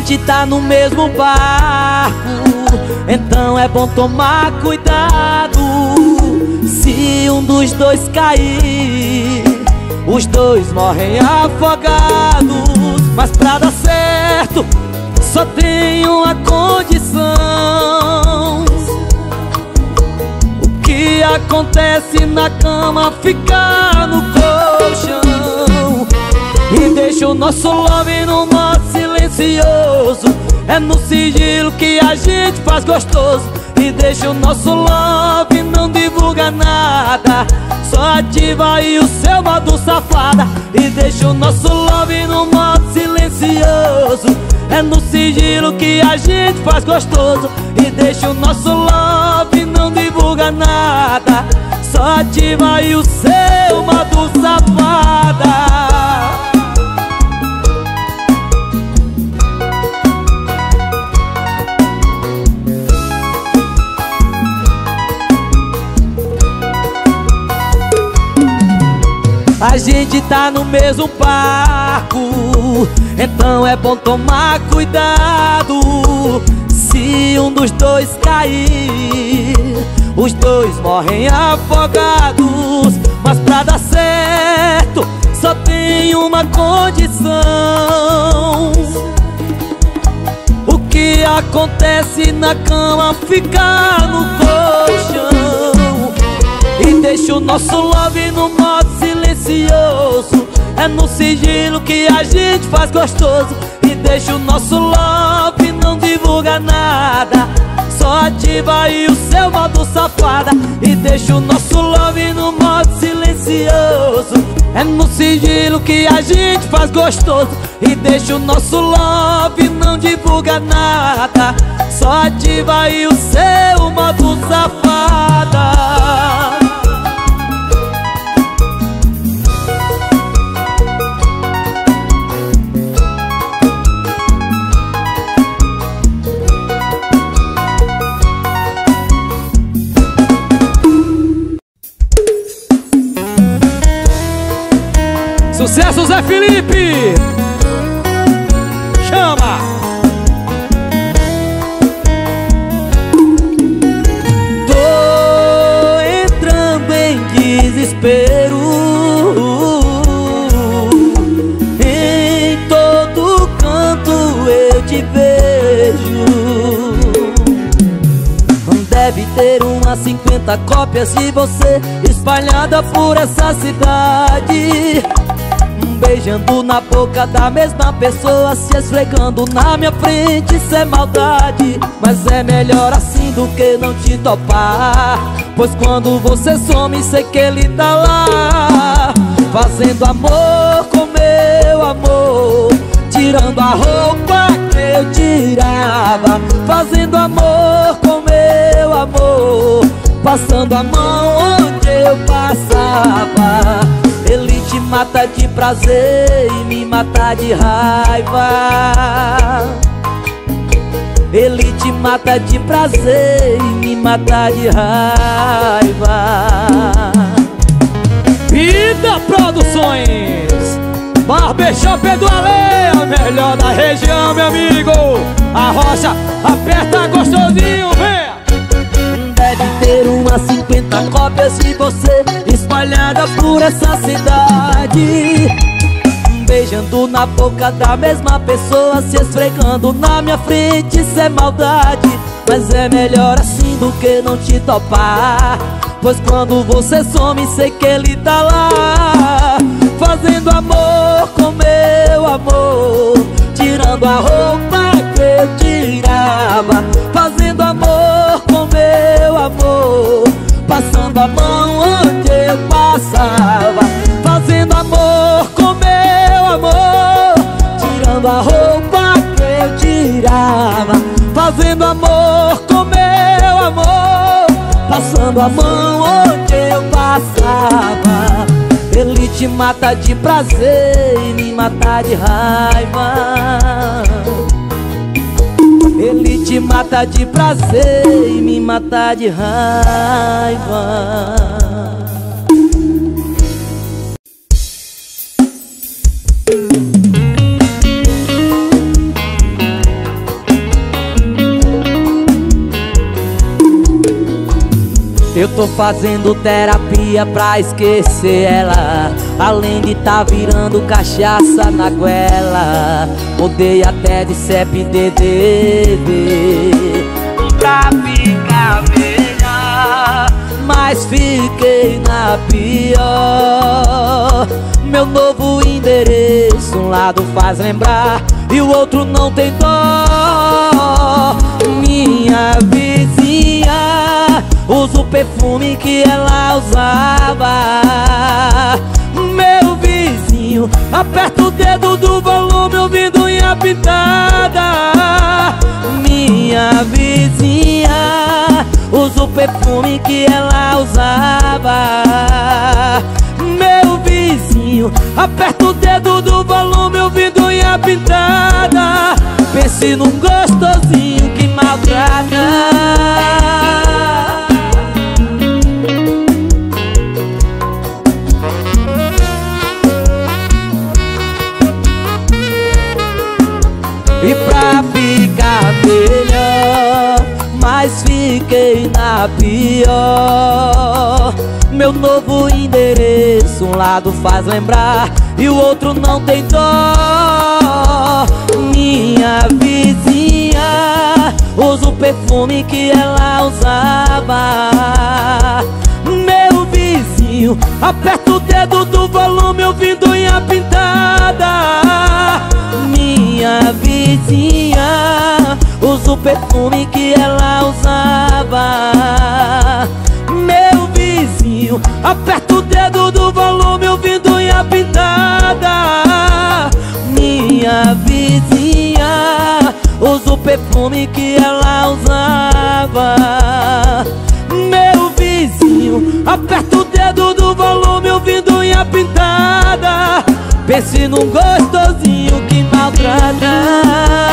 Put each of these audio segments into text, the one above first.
gente tá no mesmo barco, então é bom tomar cuidado. Se um dos dois cair, os dois morrem afogados. Mas pra dar certo, só tem uma condição: o que acontece na cama fica no colchão. E deixa o nosso love no modo silencioso, é no sigilo que a gente faz gostoso. E deixa o nosso love, não divulga nada, só ativa aí o seu modo safada. E deixa o nosso love no modo silencioso, é no sigilo que a gente faz gostoso. E deixa o nosso love, não divulga nada, só ativa aí o seu modo safada. A gente tá no mesmo barco, então é bom tomar cuidado. Se um dos dois cair, os dois morrem afogados. Mas pra dar certo, só tem uma condição: o que acontece na cama fica no colchão. E deixa o nosso love no modo silencioso, é no sigilo que a gente faz gostoso. E deixa o nosso love, não divulga nada, só ativa aí o seu modo safada. E deixa o nosso love no modo silencioso, é no sigilo que a gente faz gostoso. E deixa o nosso love, não divulga nada, só ativa aí o seu modo safada. Sucesso, Zé Felipe! Chama! Tô entrando em desespero, em todo canto eu te vejo. Deve ter umas 50 cópias de você espalhada por essa cidade, beijando na boca da mesma pessoa, se esfregando na minha frente, isso é maldade. Mas é melhor assim do que não te topar, pois quando você some, sei que ele tá lá, fazendo amor com meu amor, tirando a roupa que eu tirava, fazendo amor com meu amor, passando a mão onde eu passava. Ele te mata de prazer e me mata de raiva. Ele te mata de prazer e me mata de raiva. Vida Produções, Barbershop do Ale, a melhor da região, meu amigo. A rocha aperta gostosinho, vem! Deve ter umas 50 cópias de você espalhada por essa cidade, beijando na boca da mesma pessoa, se esfregando na minha frente, isso é maldade. Mas é melhor assim do que não te topar, pois quando você some, sei que ele tá lá, fazendo amor com meu amor, tirando a roupa que eu tirava, fazendo amor com meu amor, passando a mão onde eu passava, fazendo amor com meu amor, tirando a roupa que eu tirava, fazendo amor com meu amor, passando a mão onde eu passava. Ele te mata de prazer e me mata de raiva. Ele te mata de prazer e me mata de raiva. Eu tô fazendo terapia pra esquecer ela, além de tá virando cachaça na goela. Mudei até de CEP DDD pra ficar melhor, mas fiquei na pior. Meu novo endereço, um lado faz lembrar e o outro não tem dó. Minha vizinha usa o perfume que ela usava. Meu vizinho aperta o dedo do volume ouvindo unha pintada. Minha vizinha usa o perfume que ela usava. Meu vizinho aperta o dedo do volume ouvindo unha pintada. Pense num gostosinho que maltrata. E pra ficar melhor, mas fiquei na pior. Meu novo endereço, um lado faz lembrar e o outro não tem dó. Minha vizinha usa o perfume que ela usava. Meu vizinho aperta o dedo do volume ouvindo unha pintada. Minha vizinha usa o perfume que ela usava. Meu vizinho aperta o dedo do volume ouvindo unha pintada. Minha vizinha usa o perfume que ela usava. Meu vizinho aperta o dedo do volume ouvindo unha pintada. Pense num gostosinho que maltrata.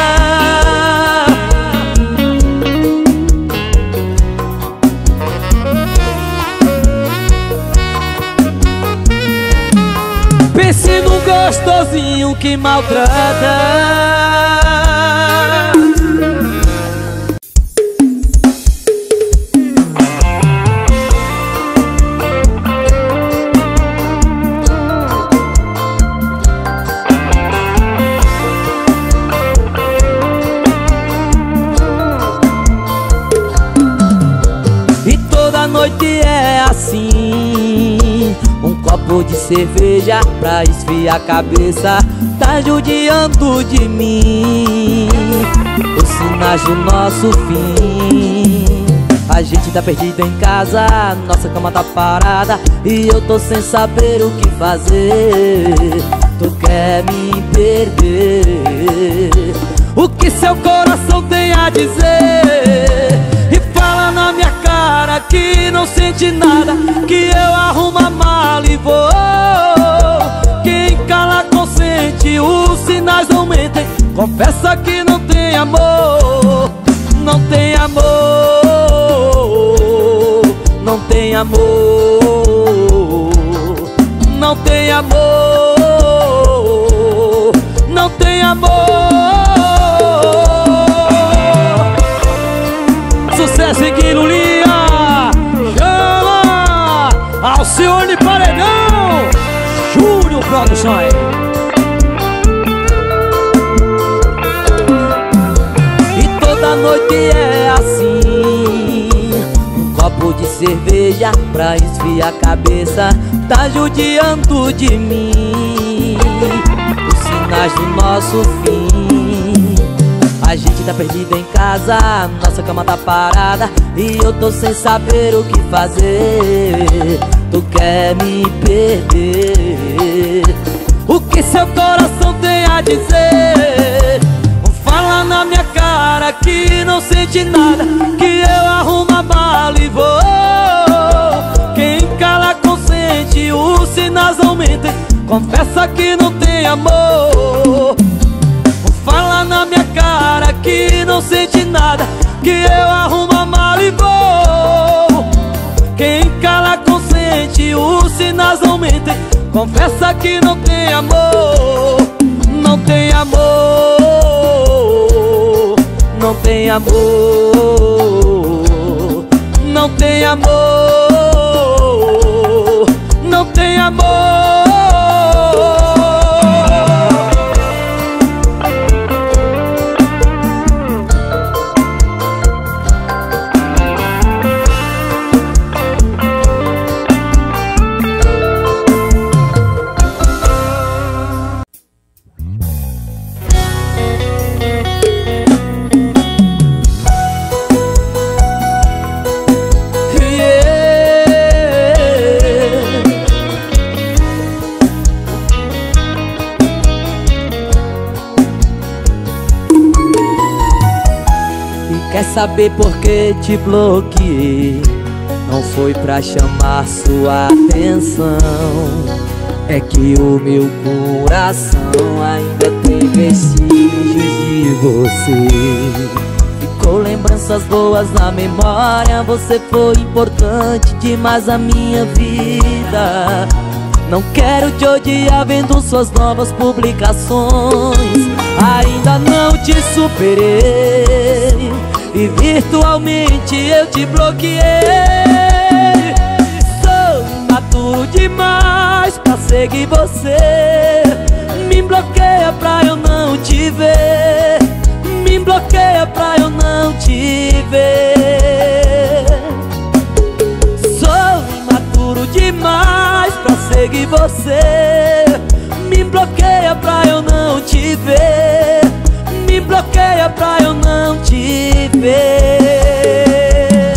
Pense num gostosinho que maltrata. E toda noite é assim, um copo de cerveja pra esfriar a cabeça tá judiando de mim. Os sinais do nosso fim. A gente tá perdido em casa, nossa cama tá parada e eu tô sem saber o que fazer. Tu quer me perder? O que seu coração tem a dizer? E fala na minha cara que não sente nada, que eu arrumo a mala e vou. Quem cala consente, os sinais não mentem. Confessa que não tem amor, não tem amor, não tem amor, não tem amor, não tem amor. Sucesso em Guilulia, chama Alcione Paredão, Júnior Produções. E toda noite é assim, um copo de cerveja pra esfriar a cabeça tá judiando de mim. Os sinais do nosso fim. A gente tá perdido em casa, nossa cama tá parada e eu tô sem saber o que fazer. Tu quer me perder? O que seu coração tem a dizer? Fala na minha cara que não sente nada, que eu arrumo a mala e vou. Quem cala consente, os sinais não mentem. Confessa que não tem amor. Fala na minha cara que não sente nada, que eu arrumo a mala e vou. Quem cala consente, os sinais não mentem. Confessa que não tem amor, não tem amor, não tem amor, não tem amor. não tem amor. Quer saber por que te bloqueei? Não foi pra chamar sua atenção, é que o meu coração ainda tem vestígios de você. Ficou lembranças boas na memória, você foi importante demais na minha vida. Não quero te odiar vendo suas novas publicações. Ainda não te superei e virtualmente eu te bloqueei. Sou imaturo demais pra seguir você. Me bloqueia pra eu não te ver. Me bloqueia pra eu não te ver. Sou imaturo demais pra seguir você. Me bloqueia pra eu não te ver. Me bloqueia pra eu não te ver.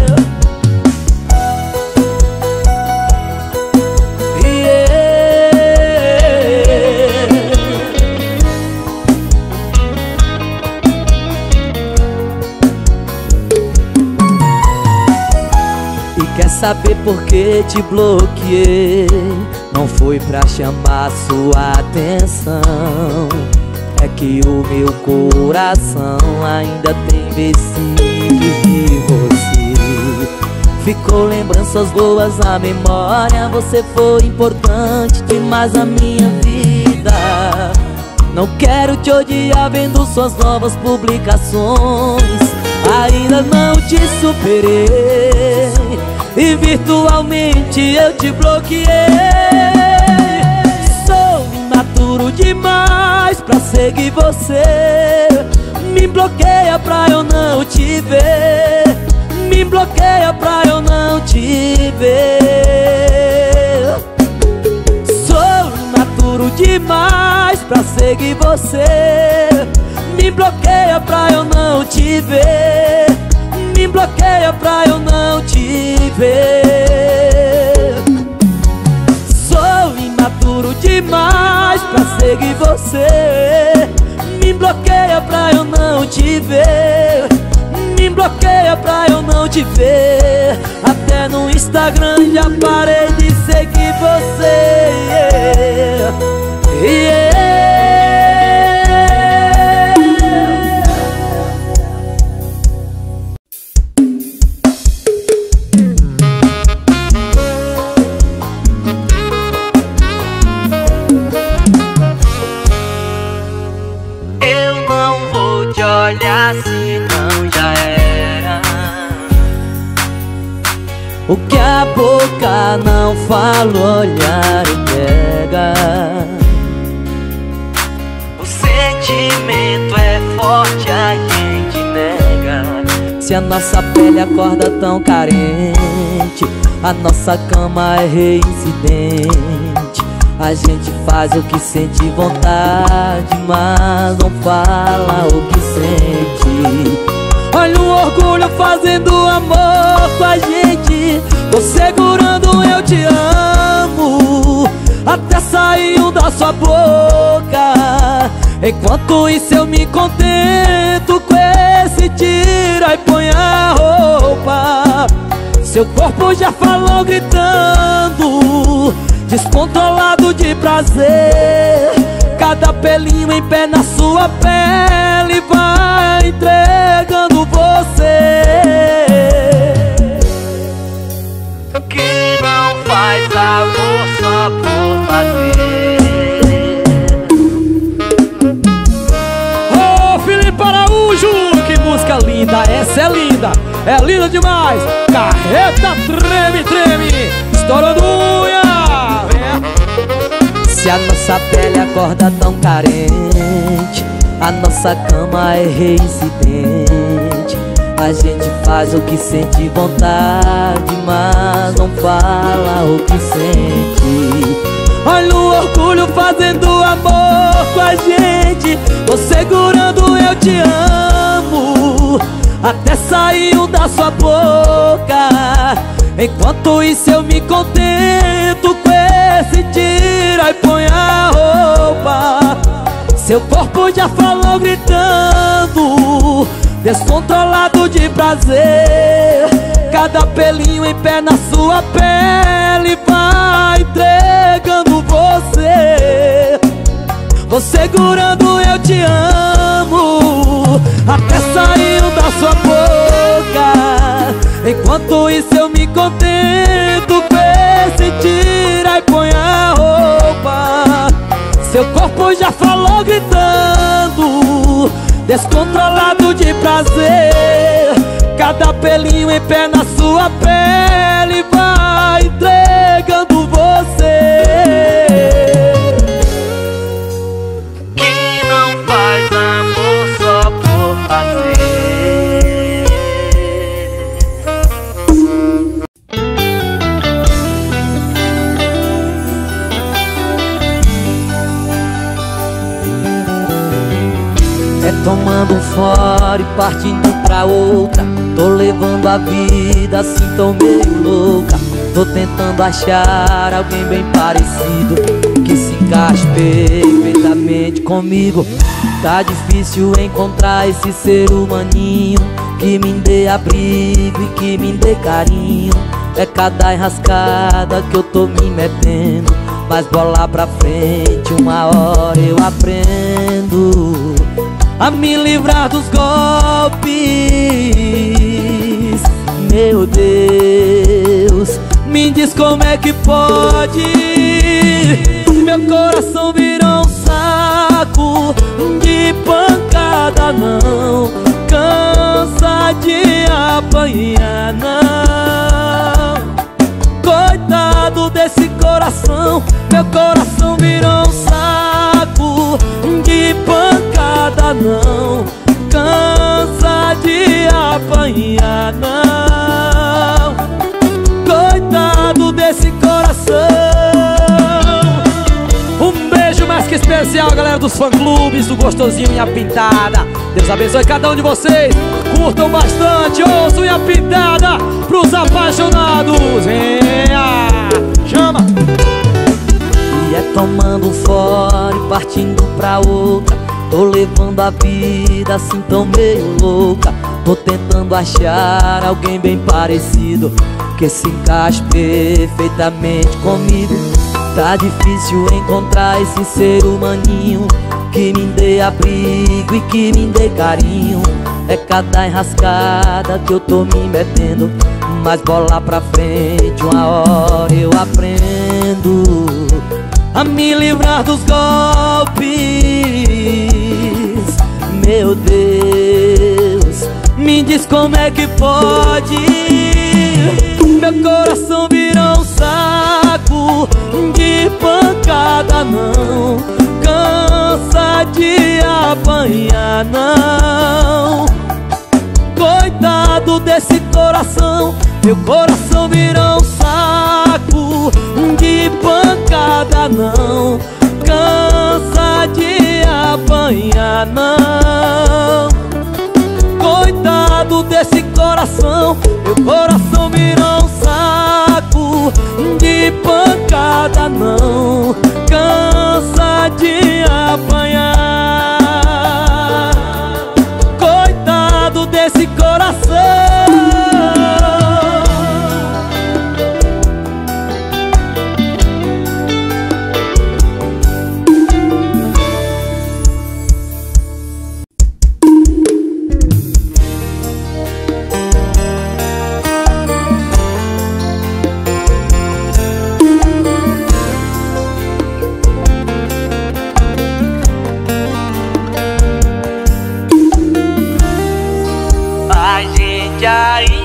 E quer saber por que te bloqueei? Não foi pra chamar sua atenção, é que o meu coração ainda tem vestígios de você. Ficou lembranças boas na memória, você foi importante demais na minha vida. Não quero te odiar vendo suas novas publicações. Ainda não te superei e virtualmente eu te bloqueei. Sou imaturo demais pra seguir você. Me bloqueia pra eu não te ver. Me bloqueia pra eu não te ver. Sou imaturo demais pra seguir você. Me bloqueia pra eu não te ver. Me bloqueia pra eu não te ver. Sou imaturo demais pra seguir você. Me bloqueia pra eu não te ver. Me bloqueia pra eu não te ver. Até no Instagram já parei de seguir você. Eu não vou te olhar se não já era. O que a boca não fala, o olhar entrega. O sentimento é forte, a gente nega. Se a nossa pele acorda tão carente, a nossa cama é reincidente. A gente faz o que sente vontade, mas não fala o que sente. Olha o orgulho fazendo amor com a gente, tô segurando eu te amo, até saiu da sua boca. Enquanto isso eu me contento com esse tira e põe a roupa. Seu corpo já falou gritando, descontrolado de prazer. Cada pelinho em pé na sua pele vai entregando você. Que não faz amor só por fazer. Ô, Felipe Araújo, que música linda, essa é linda. É linda demais. Carreta treme, treme, estourando unha. Se a nossa pele acorda tão carente, a nossa cama é reincidente. A gente faz o que sente vontade, mas não fala o que sente. Olha o orgulho fazendo amor com a gente, tô segurando eu te amo, até saiu da sua boca. Enquanto isso eu me contento com esse tira e põe a roupa. Seu corpo já falou gritando, descontrolado de prazer. Cada pelinho em pé na sua pele vai entregando você. Vou segurando eu te amo, até saiu da sua boca. Enquanto isso eu me contento com esse tira e põe a roupa. Seu corpo já falou gritando, descontrolado de prazer. Cada pelinho em pé na sua pele vai entregando você. Quem não faz amor só por fazer. Tomando um fora e partindo pra outra. Tô levando a vida assim, tô meio louca. Tô tentando achar alguém bem parecido, que se encaixe perfeitamente comigo. Tá difícil encontrar esse ser humaninho, que me dê abrigo e que me dê carinho. É cada enrascada que eu tô me metendo, mas bola pra frente, uma hora eu aprendo a me livrar dos golpes. Meu Deus, me diz como é que pode. Meu coração virou um saco de pancada, não cansa de apanhar, não. Coitado desse coração, meu coração virou um saco de pancada, não cansa de apanhar, não. Coitado desse coração. Um beijo mais que especial, galera dos fã-clubes do Gostosinho Unha Pintada. Deus abençoe cada um de vocês. Curtam bastante, ouçam Unha Pintada pros apaixonados. Venha, chama! E é tomando um fora e partindo pra outra. Tô levando a vida assim tão meio louca. Tô tentando achar alguém bem parecido, que se encaixe perfeitamente comigo. Tá difícil encontrar esse ser humaninho, que me dê abrigo e que me dê carinho. É cada enrascada que eu tô me metendo, mas bola pra frente, uma hora eu aprendo a me livrar dos golpes. Meu Deus, me diz como é que pode. Meu coração virou um saco de pancada, não cansa de apanhar, não. Coitado desse coração, meu coração virou um saco de pancada, não cansa de apanhar, não. Coitado desse coração, meu coração virou um saco de pancada, não cansa de apanhar. Coitado desse coração.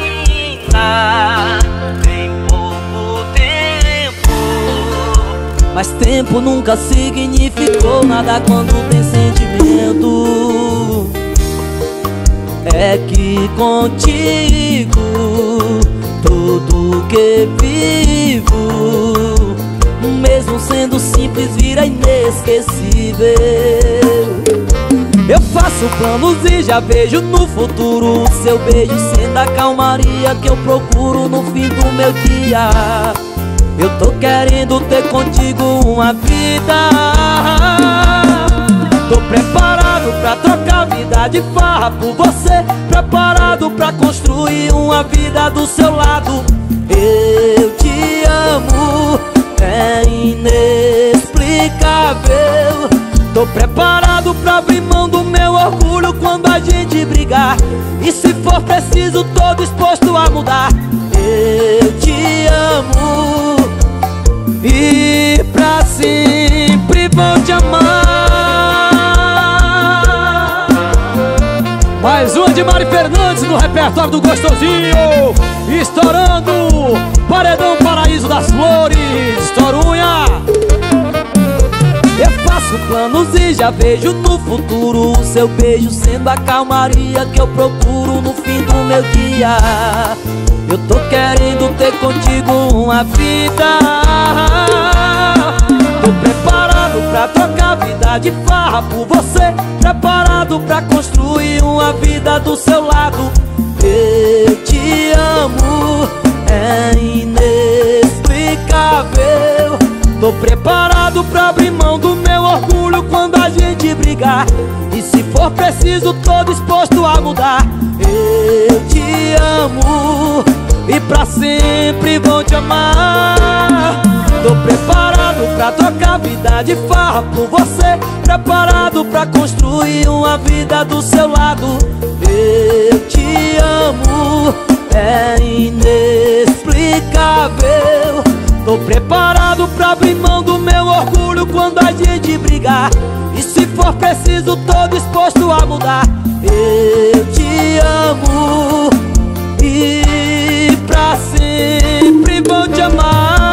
Ainda tem pouco tempo Mas tempo nunca significou nada quando tem sentimento. É que contigo tudo que vivo, mesmo sendo simples, vira inesquecível. Eu faço planos e já vejo no futuro o seu beijo sendo a calmaria que eu procuro no fim do meu dia. Eu tô querendo ter contigo uma vida. Tô preparado pra trocar vida de farra por você, preparado pra construir uma vida do seu lado. Eu te amo, é inexplicável. Tô preparado pra abrir mão do meu orgulho quando a gente brigar, e se for preciso tô disposto a mudar. Eu te amo e pra sempre vou te amar. Mais uma de Mari Fernandes no repertório do Gostosinho, estourando Paredão Paraíso das Flores, Torunha. Eu faço planos e já vejo no futuro o seu beijo sendo a calmaria que eu procuro no fim do meu dia. Eu tô querendo ter contigo uma vida. Tô preparado pra trocar vida de farra por você, preparado pra construir uma vida do seu lado. Eu te amo, é inexplicável. Tô preparado pra abrir mão do meu orgulho quando a gente brigar, e se for preciso tô disposto a mudar. Eu te amo e pra sempre vou te amar. Tô preparado pra trocar vida de farra por você, preparado pra construir uma vida do seu lado. Eu te amo, é inexplicável. Tô preparado pra abrir mão do meu orgulho quando a gente brigar, e se for preciso tô disposto a mudar. Eu te amo e pra sempre vou te amar.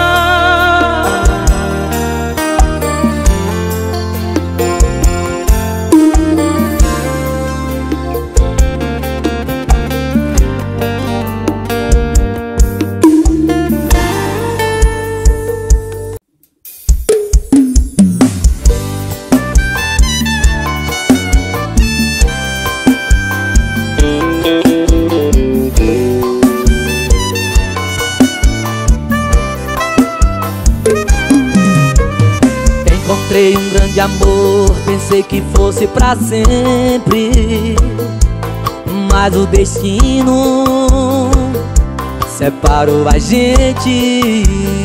Encontrei um grande amor, pensei que fosse pra sempre, mas o destino separou a gente.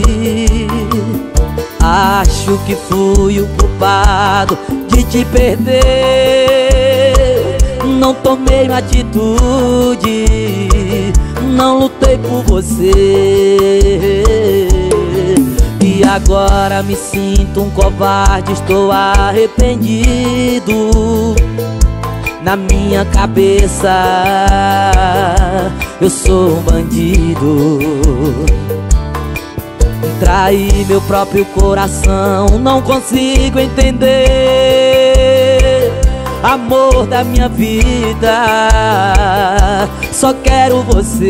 Acho que fui o culpado de te perder. Não tomei uma atitude, não lutei por você, e agora me sinto um covarde, estou arrependido. Na minha cabeça eu sou um bandido. Traí meu próprio coração, não consigo entender. Amor da minha vida, só quero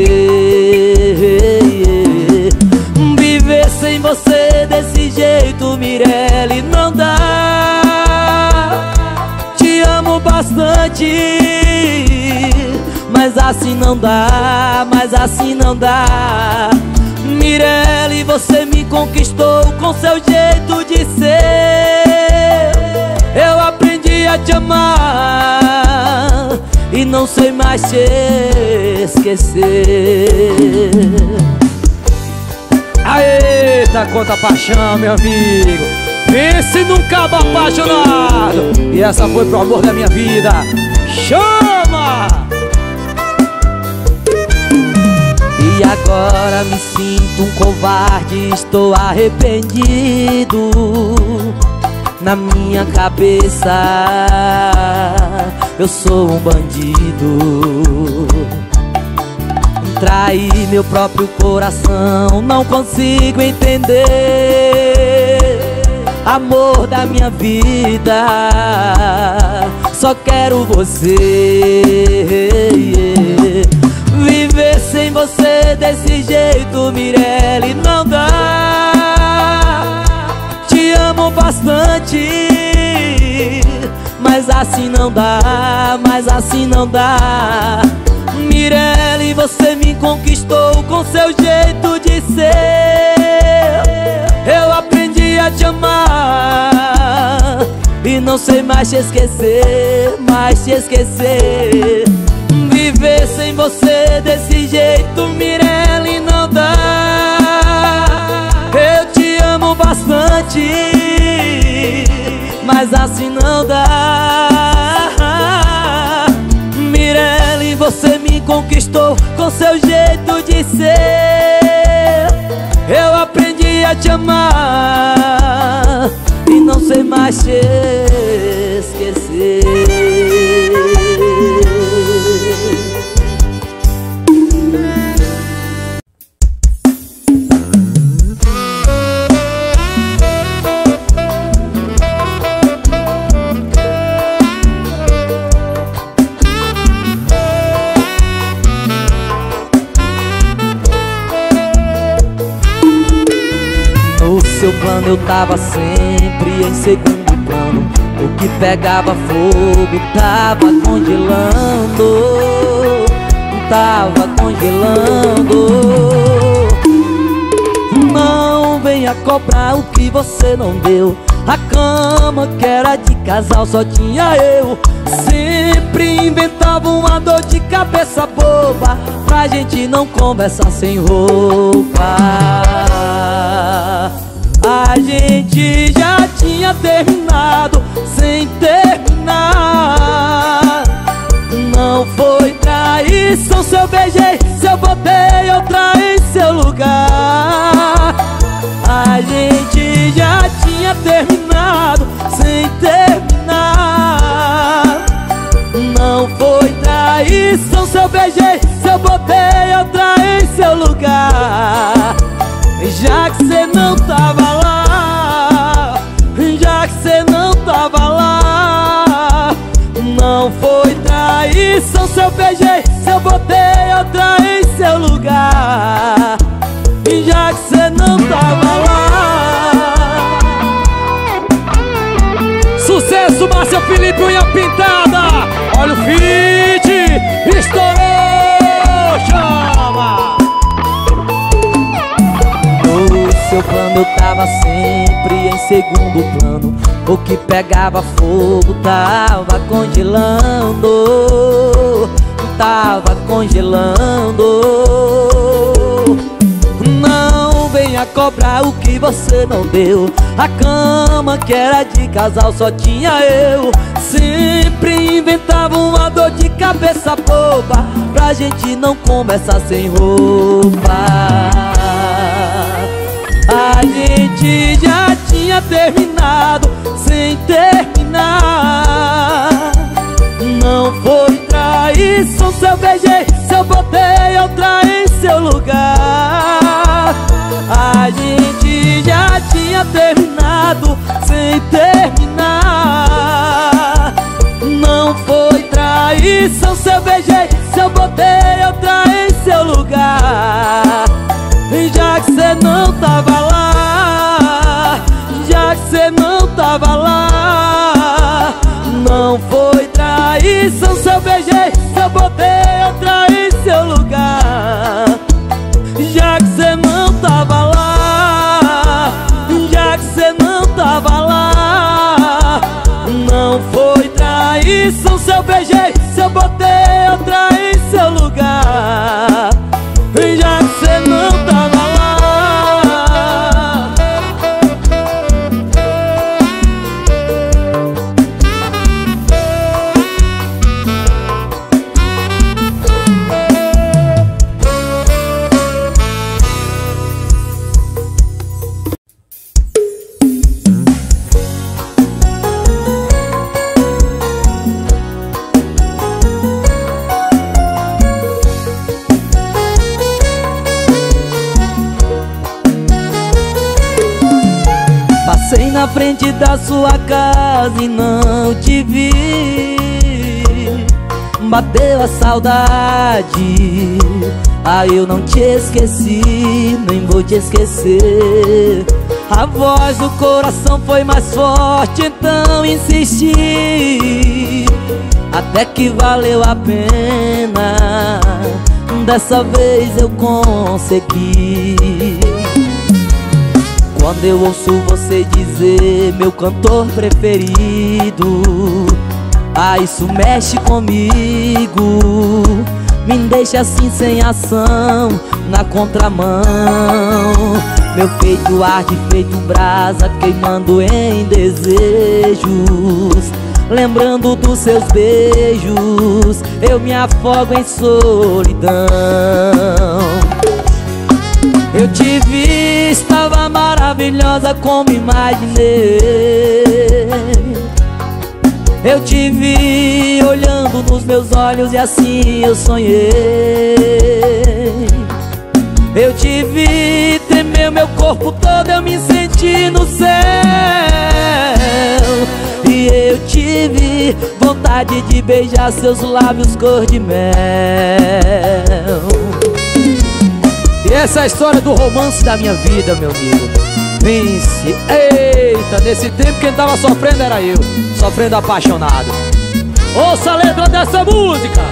você. Viver sem você desse jeito, Mirelle, não dá. Te amo bastante, mas assim não dá, mas assim não dá. Mirelle, você me conquistou com seu jeito de ser. Eu aprendi a te amar e não sei mais te esquecer. Eita, quanta paixão, meu amigo. Pense num cabo apaixonado, e essa foi pro amor da minha vida. Chama! E agora me sinto um covarde, estou arrependido. Na minha cabeça eu sou um bandido. Traí meu próprio coração, não consigo entender. amor da minha vida. Só quero você. Viver sem você desse jeito, Mirelle, não dá. Te amo bastante, mas assim não dá, mas assim não dá. Mirelle, você me conquistou com seu jeito de ser. Eu aprendi a te amar e não sei mais te esquecer, mais te esquecer. Viver sem você desse jeito, Mirelle, não dá. Eu te amo bastante, mas assim não dá. Mirelle, você me conquistou com seu jeito de ser. Eu aprendi a te amar e não sei mais te esquecer. Seu plano eu tava sempre em segundo plano. O que pegava fogo tava congelando, tava congelando. Não venha cobrar o que você não deu. A cama que era de casal só tinha eu. Sempre inventava uma dor de cabeça boba pra gente não conversar sem roupa. A gente já tinha terminado sem terminar. Não foi traição se eu beijei, se eu botei outra em seu lugar. A gente já tinha terminado sem terminar. Não foi traição se eu beijei, se eu botei outra em seu lugar. Já que cê não tava lá, já que cê não tava lá. Não foi traição se eu beijei, se eu botei outra em seu lugar. Já que cê não tava lá. Sucesso, Márcia Felipe, unha pintada. Olha o feat, estourou, chama. Seu plano eu tava sempre em segundo plano. O que pegava fogo tava congelando, tava congelando. Não venha cobrar o que você não deu. A cama que era de casal só tinha eu. Sempre inventava uma dor de cabeça boba pra gente não conversar sem roupa. A gente já tinha terminado sem terminar. Não foi traição se eu beijei, se eu botei outra em seu lugar. A gente já tinha terminado sem terminar. Não foi traição se eu beijei, se eu botei outra em seu lugar. Já que cê não tava lá, já que cê não tava lá. Não foi traição se eu beijei, se eu botei outra em seu lugar. Já que cê não tava lá, já que cê não tava lá. Não foi traição se eu beijei, se eu botei outra em seu lugar. Já que cê não tava lá. na frente da sua casa e não te vi. Bateu a saudade, eu não te esqueci, nem vou te esquecer. A voz do coração foi mais forte, então insisti, até que valeu a pena. Dessa vez eu consegui. Quando eu ouço você dizer meu cantor preferido, isso mexe comigo, me deixa assim sem ação, na contramão. Meu peito arde feito brasa, queimando em desejos. Lembrando dos seus beijos, eu me afogo em solidão. Eu te vi, estava maravilhosa como imaginei. Eu te vi olhando nos meus olhos e assim eu sonhei. Eu te vi, tremeu meu corpo todo, eu me senti no céu. E eu tive vontade de beijar seus lábios cor de mel. E essa é a história do romance da minha vida, meu amigo. Vince, eita, nesse tempo quem tava sofrendo era eu, sofrendo apaixonado. Ouça a letra dessa música.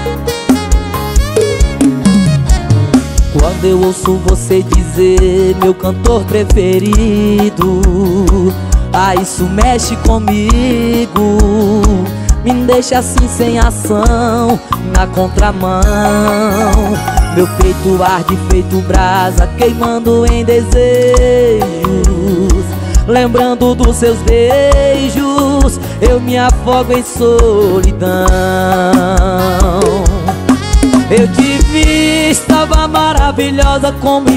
Quando eu ouço você dizer meu cantor preferido, isso mexe comigo, me deixa assim sem ação, na contramão. Meu peito arde feito brasa, queimando em desejos. Lembrando dos seus beijos, eu me afogo em solidão. Eu te vi, estava maravilhosa como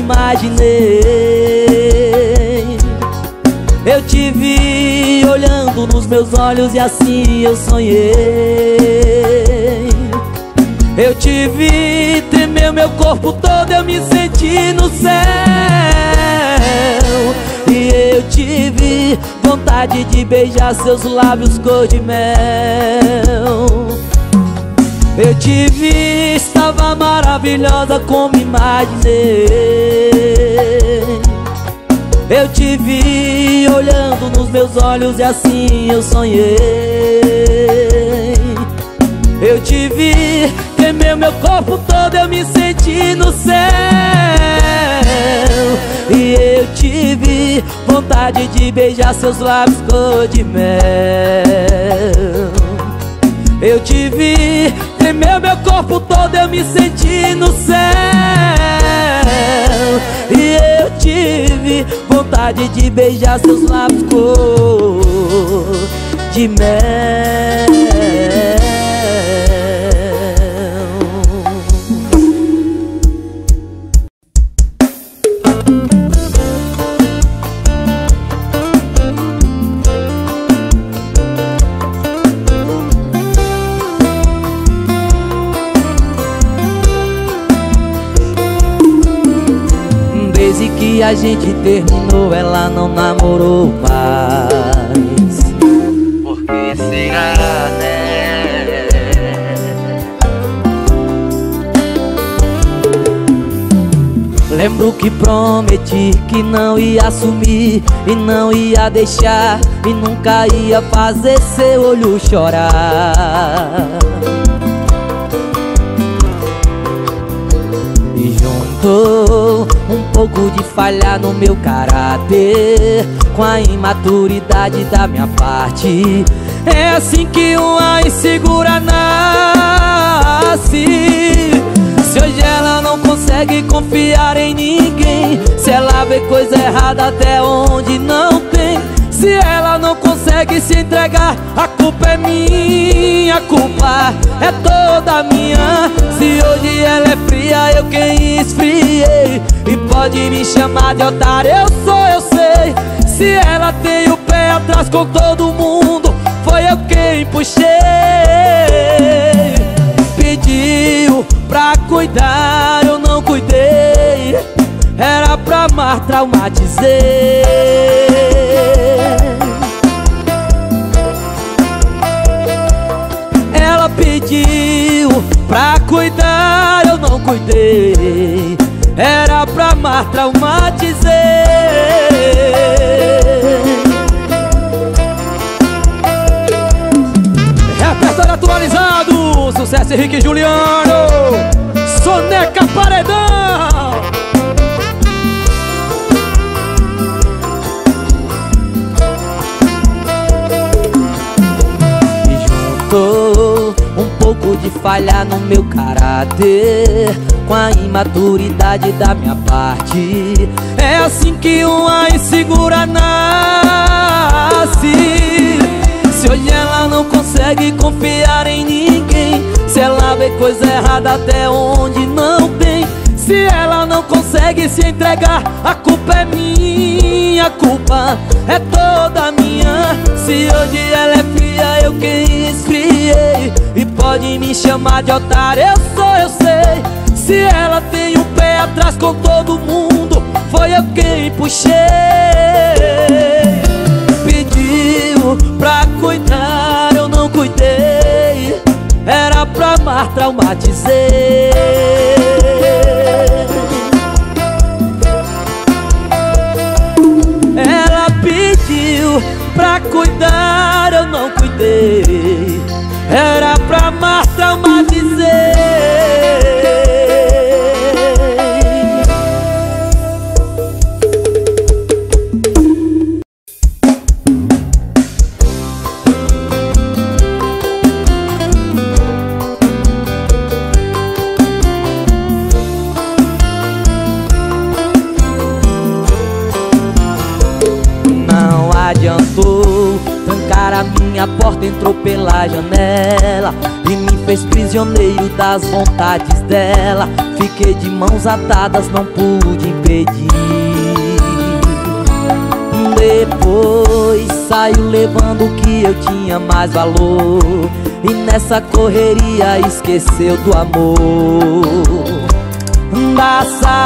imaginei. Eu te vi olhando nos meus olhos e assim eu sonhei. Eu te vi, tremeu meu corpo todo, eu me senti no céu. E eu tive vontade de beijar seus lábios cor de mel. Eu te vi, estava maravilhosa como imaginei. Eu te vi olhando nos meus olhos e assim eu sonhei. Eu te vi, tremeu meu corpo todo, eu me senti no céu. E eu tive vontade de beijar seus lábios cor de mel. Eu te vi, tremeu meu corpo todo, eu me senti no céu. E eu tive vontade de beijar seus lábios cor de mel. Desde que a gente terminou, ela não namorou mais. Por que será, né? Lembro que prometi que não ia assumir e não ia deixar, e nunca ia fazer seu olho chorar. E juntou um pouco de falha no meu caráter com a imaturidade da minha parte. É assim que uma insegura nasce. Se hoje ela não consegue confiar em ninguém, se ela vê coisa errada até onde não tem, se ela não consegue se entregar, a culpa é minha, a culpa é toda minha. Se hoje ela é fria, eu quem esfriei, e pode me chamar de otário, eu sei. Se ela tem o pé atrás com todo mundo, foi eu quem puxei. Pediu pra cuidar, eu não cuidei. Era pra amar, traumatizei. pra cuidar eu não cuidei, era pra amar, traumatizei. Repertório atualizado, sucesso Henrique e Juliano, Soneca Paredão. E juntou um pouco de falha no meu caráter com a imaturidade da minha parte. É assim que uma insegura nasce. Se hoje ela não consegue confiar em ninguém, se ela vê coisa errada até onde não tem, se ela não consegue se entregar, a culpa é minha, a culpa é toda minha. Se hoje ela é fria, eu quem esfriei, e pode me chamar de otário, eu sei. Se ela tem um pé atrás com todo mundo, foi eu quem puxei. Pediu pra cuidar, eu não cuidei, era pra amar, traumatizei. Ela pediu pra cuidar, eu não cuidei, era pra amar, traumatizei. Trancar a minha porta, entrou pela janela e me fez prisioneiro das vontades dela. Fiquei de mãos atadas, não pude impedir. Depois saiu levando o que eu tinha mais valor, e nessa correria esqueceu do amor, da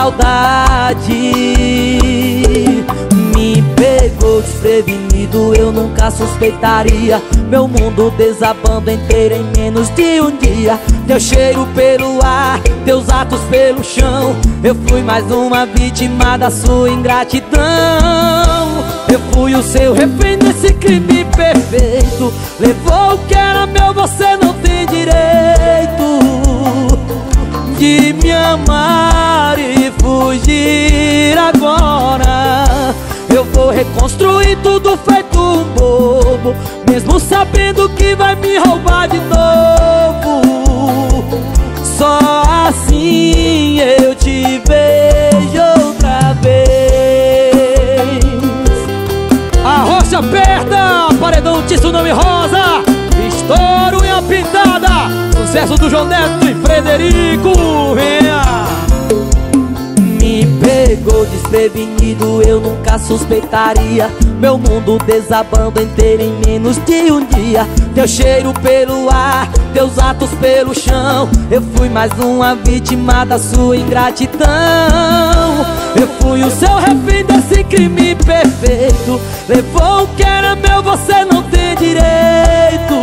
saudade. Me pegou desprevenido, eu nunca suspeitaria. Meu mundo desabando inteiro em menos de um dia. Teu cheiro pelo ar, teus atos pelo chão. Eu fui mais uma vítima da sua ingratidão. Eu fui o seu refém nesse crime perfeito. Levou o que era meu, você não tem direito de me amar e fugir agora. Eu vou reconstruir tudo feito um bobo, mesmo sabendo que vai me roubar de novo. Só assim eu te vejo outra vez. A rocha aperta, paredão Tsunami Rosa, estouro e a pintada. Sucesso do João Neto e Frederico, venha. Me pegou desprevenido, eu nunca suspeitaria. Meu mundo desabando inteiro em menos de um dia. Teu cheiro pelo ar, teus atos pelo chão. Eu fui mais uma vítima da sua ingratidão. Eu fui o seu refém desse crime perfeito. Levou o que era meu, você não tem direito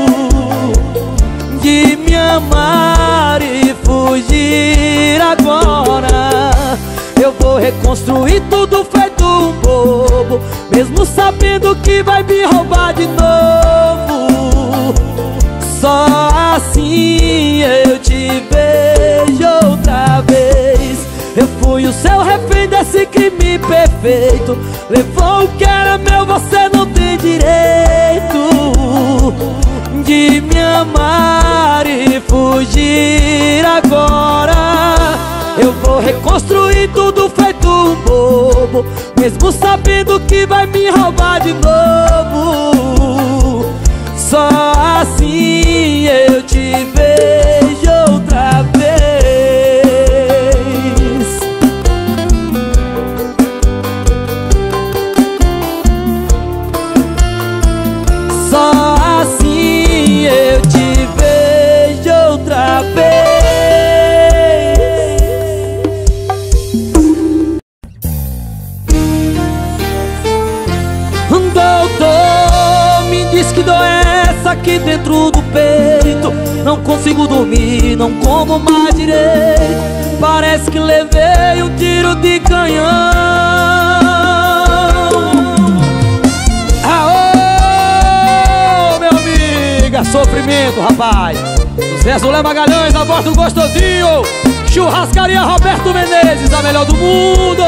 de me amar e fugir agora. Eu vou reconstruir tudo feito um bobo, mesmo sabendo que vai me roubar de novo. Só assim eu te vejo outra vez. Eu fui o seu refém desse crime perfeito. Levou o que era meu, você não tem direito de me amar e fugir agora. Eu vou reconstruir tudo feito um bobo, mesmo sabendo que vai me roubar de novo. Só assim eu te vejo outra vez. Só assim eu te vejo outra vez. Doutor consigo dormir, não como mais direito. Parece que levei um tiro de canhão. Aô, meu amigo, é sofrimento, rapaz. Zé Zulé Magalhães, a voz do gostosinho. Churrascaria Roberto Menezes, a melhor do mundo.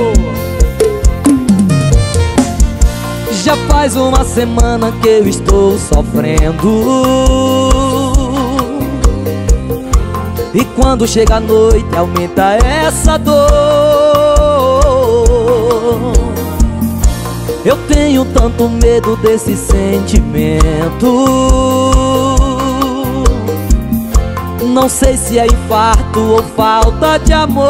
Já faz uma semana que eu estou sofrendo, e quando chega a noite aumenta essa dor. Eu tenho tanto medo desse sentimento. Não sei se é infarto ou falta de amor.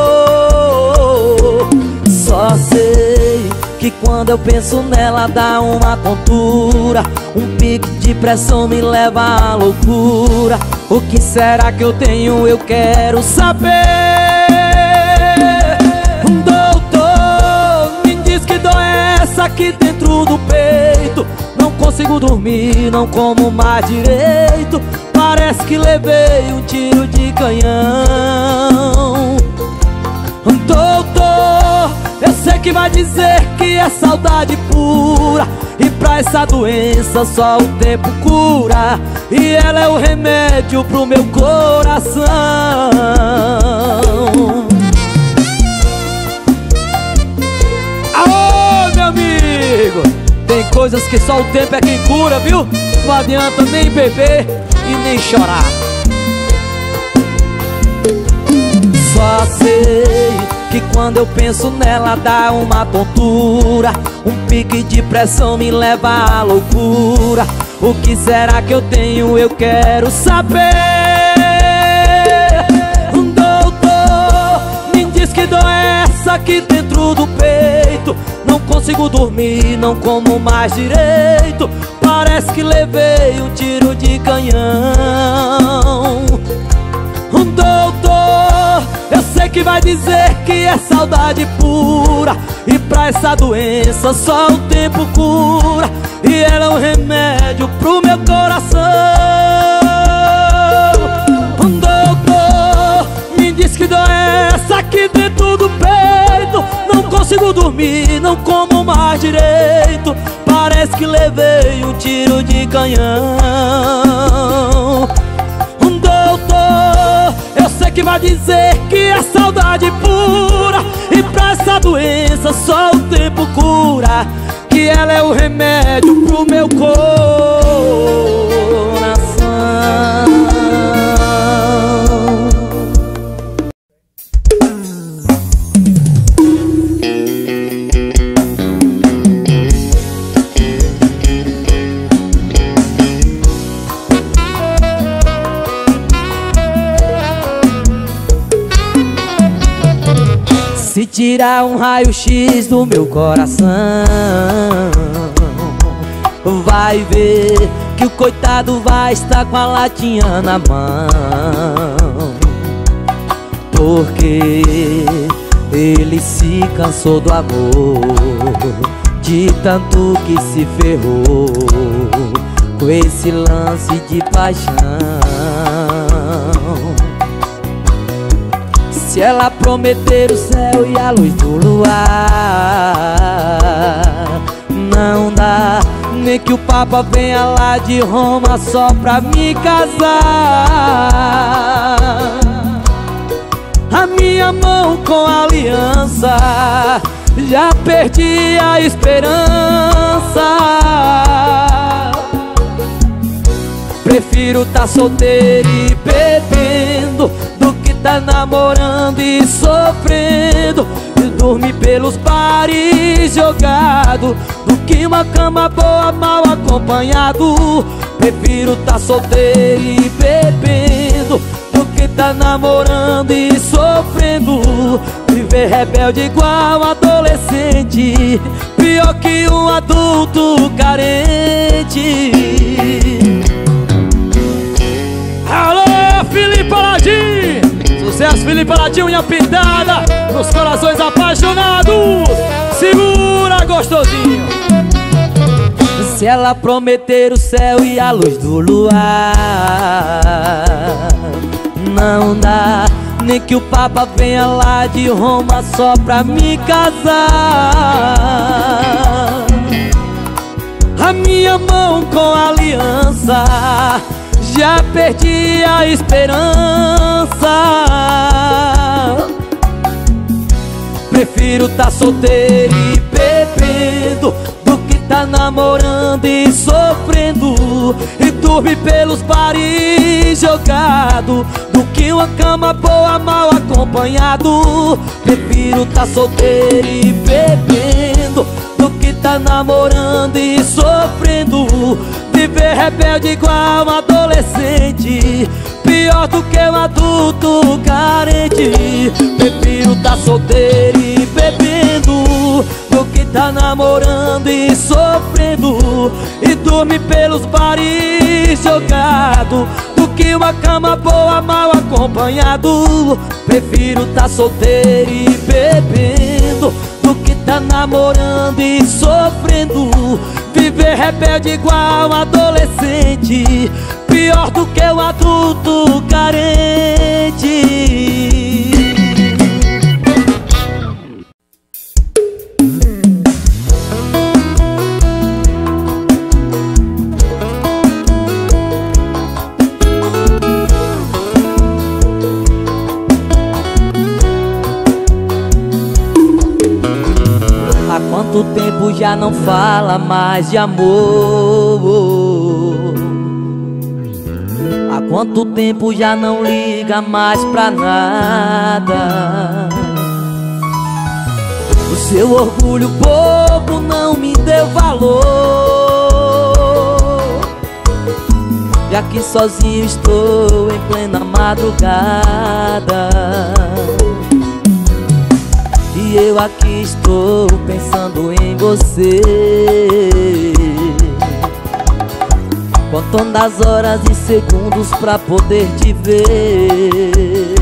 Só sei que quando eu penso nela dá uma tontura. Um pique de pressão me leva à loucura. O que será que eu tenho? Eu quero saber. Doutor, me diz que dor é essa aqui dentro do peito. Não consigo dormir, não como mais direito. Parece que levei um tiro de canhão. Doutor, eu sei que vai dizer que é saudade pura, e pra essa doença só o tempo cura. E ela é o remédio pro meu coração. Aô, meu amigo, tem coisas que só o tempo é quem cura, viu? Não adianta nem beber e nem chorar. Só sei que quando eu penso nela dá uma tontura. Um pique de pressão me leva à loucura. O que será que eu tenho? Eu quero saber. Doutor, me diz que dor é essa aqui dentro do peito. Não consigo dormir, não como mais direito. Parece que levei um tiro de canhão. Doutor, eu sei que vai dizer que é saudade pura, e pra essa doença só o tempo cura. E ela é um remédio pro meu coração. Doutor, me diz que dor é essa aqui dentro do peito. Não consigo dormir, não como mais direito. Parece que levei um tiro de canhão. Doutor, eu sei que vai dizer que é saudade pura, e pra essa doença só o tempo cura. Que ela é o remédio pro meu coração. Se tirar um raio-x do meu coração, vai ver que o coitado vai estar com a latinha na mão. Porque ele se cansou do amor, de tanto que se ferrou com esse lance de paixão. Se ela prometer o céu e a luz do luar, não dá nem que o Papa venha lá de Roma só pra me casar. A minha mão com a aliança, já perdi a esperança. Prefiro tá solteiro e bebendo do que tá namorando e sofrendo, e dormir pelos bares jogado, do que uma cama boa mal acompanhado. Prefiro tá solteiro e bebendo do que tá namorando e sofrendo, viver rebelde igual adolescente, pior que um adulto carente. Alô, Felipe Aladim! Sucesso, Felipe Aladim, unha pintada nos corações apaixonados. Segura, gostosinho. Se Se ela prometer o céu e a luz do luar, não dá. Nem que o Papa venha lá de Roma só pra me casar. A minha mão com a aliança, já perdi a esperança. Prefiro tá solteiro e bebendo do que tá namorando e sofrendo, e dormir pelos bares jogado, do que uma cama boa mal acompanhado. Prefiro tá solteiro e bebendo do que tá namorando e sofrendo, viver rebelde igual um adolescente, pior do que um adulto carente. Prefiro tá solteiro e bebendo do que tá namorando e sofrendo, e dormir pelos bares jogado, do que uma cama boa mal acompanhado. Prefiro tá solteiro e bebendo do que tá namorando e sofrendo, viver rebelde igual um adolescente, pior do que um adulto carente. Há quanto tempo já não fala mais de amor? Há quanto tempo já não liga mais pra nada? O seu orgulho bobo não me deu valor, já que sozinho estou em plena madrugada, e eu aqui estou pensando em você, contando as horas e segundos pra poder te ver.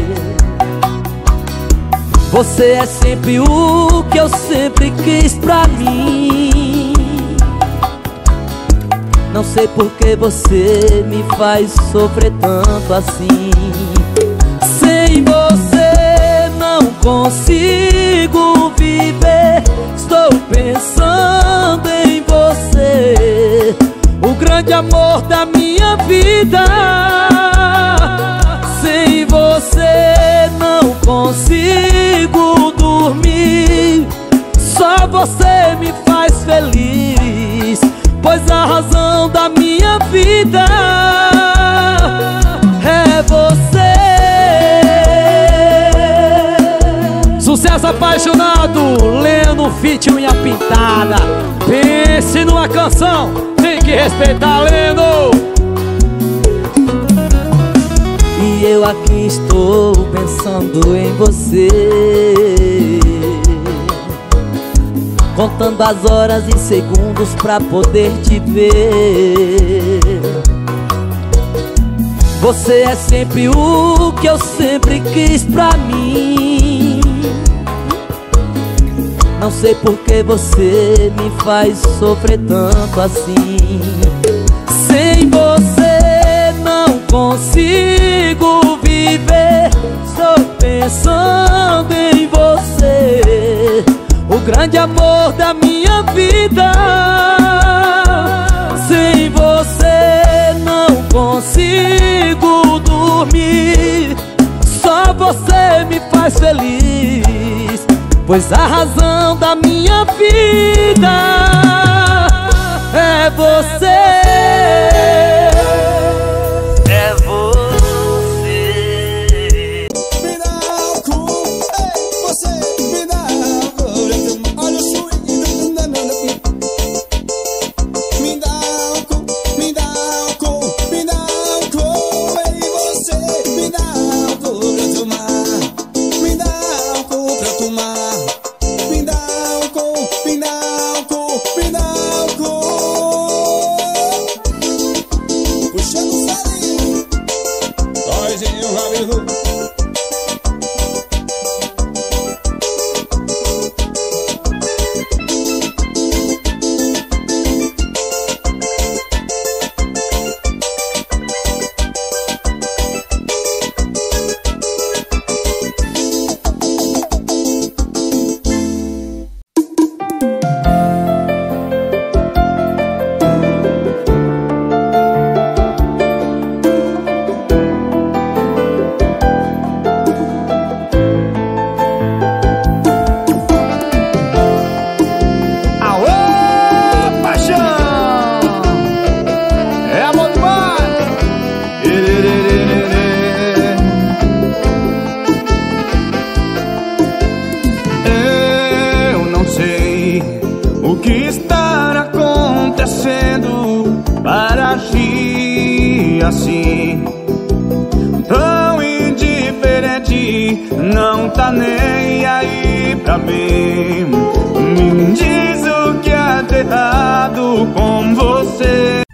Você é sempre o que eu sempre quis pra mim. Não sei por que você me faz sofrer tanto assim. Sem você não consigo viver. Estou pensando em você, o grande amor da minha vida. Sem você não consigo dormir. Só você me faz feliz, pois a razão da minha vida é você. Sucesso apaixonado, Leno feat Unha Pintada. Pense numa canção, tem que respeitar, Leno. E eu aqui estou pensando em você, contando as horas e segundos pra poder te ver. Você é sempre o que eu sempre quis pra mim. Não sei por que você me faz sofrer tanto assim. Sem você não consigo viver. Estou pensando em você, o grande amor da minha vida. Sem você não consigo dormir. Só você me faz feliz, pois a razão da minha vida é você. É você. Me dá álcool, você me dá álcool. Olha o swing. Me dá álcool, me dá álcool, me dá álcool. E você me dá álcool pra tomar. Me dá álcool pra tomar. Me dá álcool, me dá álcool, me dá álcool. que está acontecendo para agir assim? Tão indiferente, não tá nem aí pra mim. Me diz o que é de errado com você.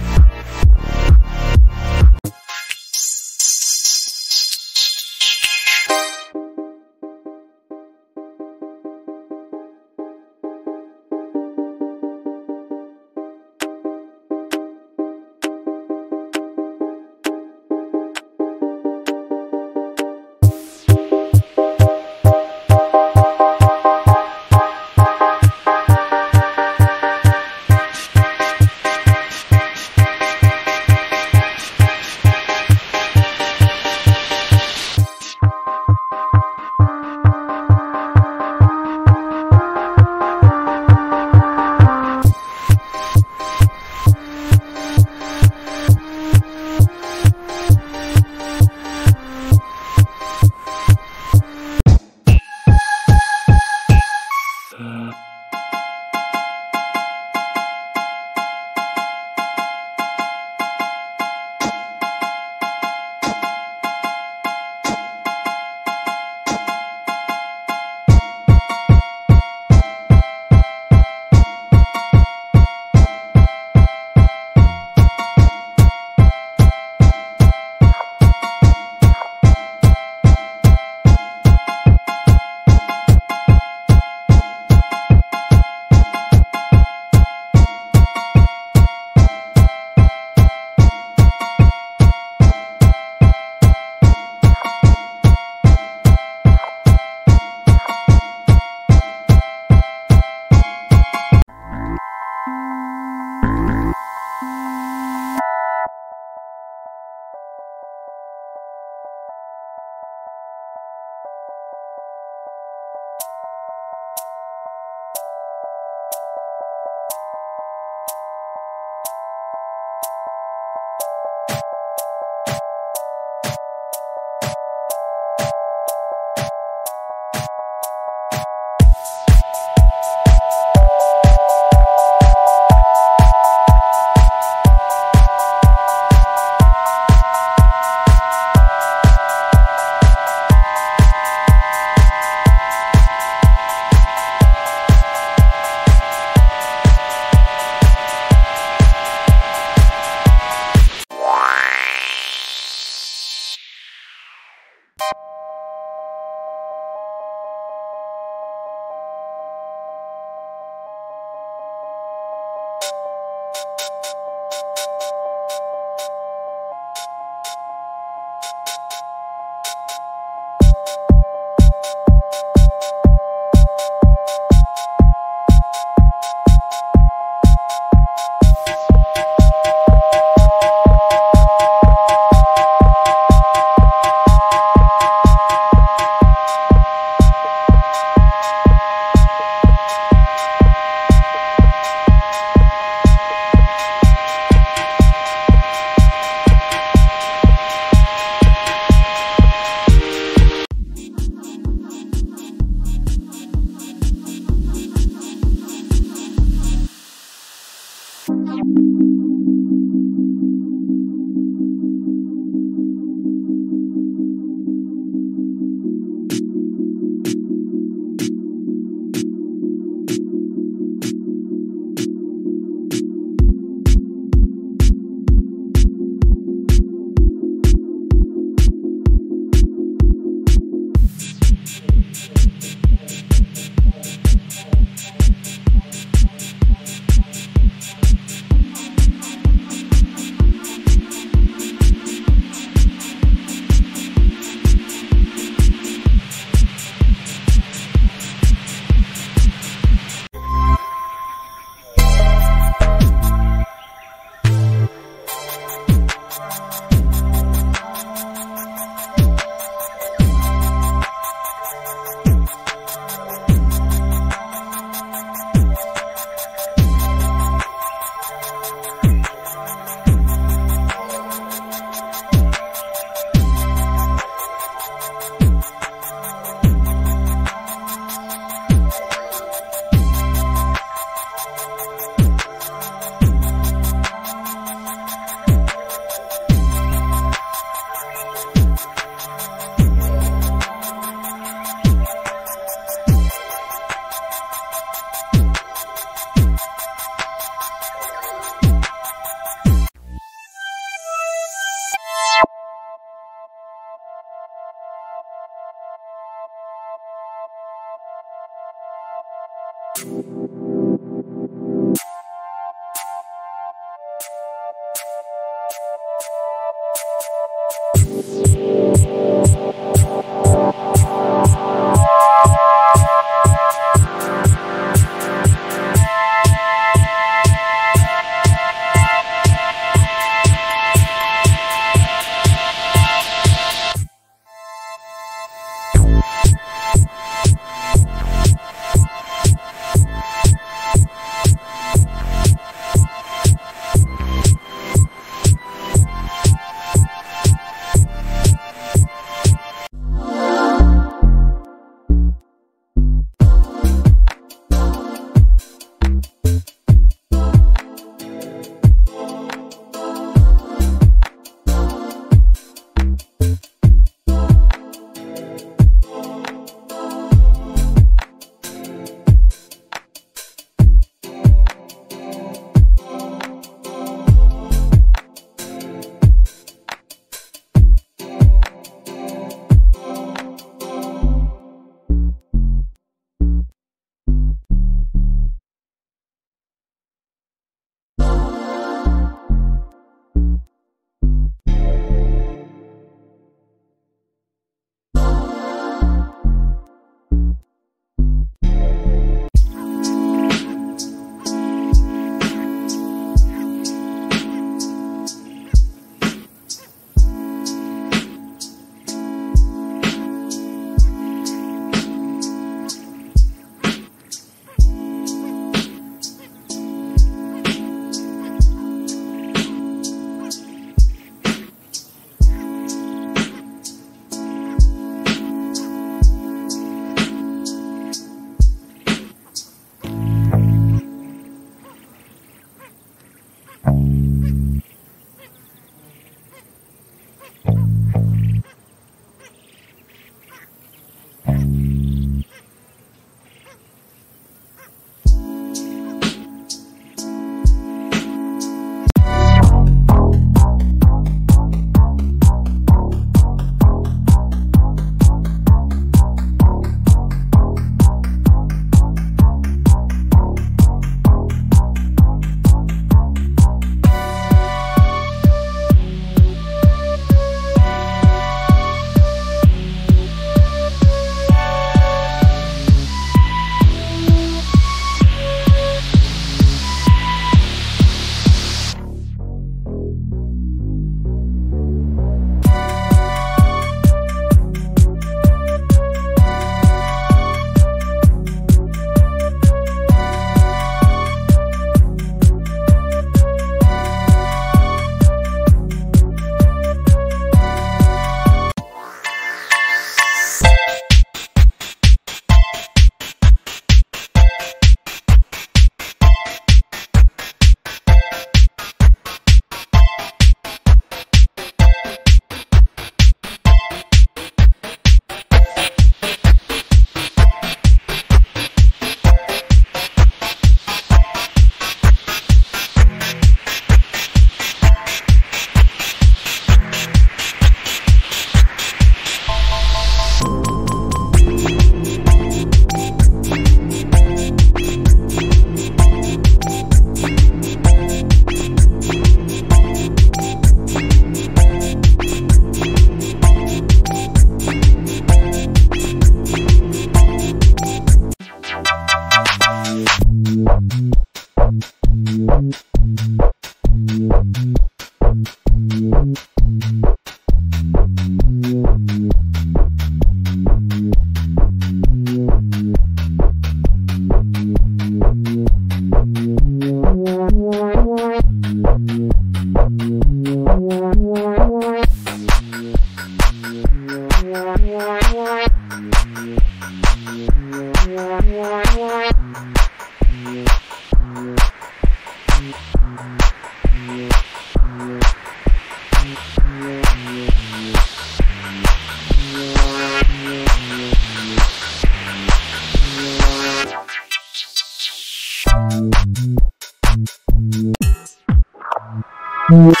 Música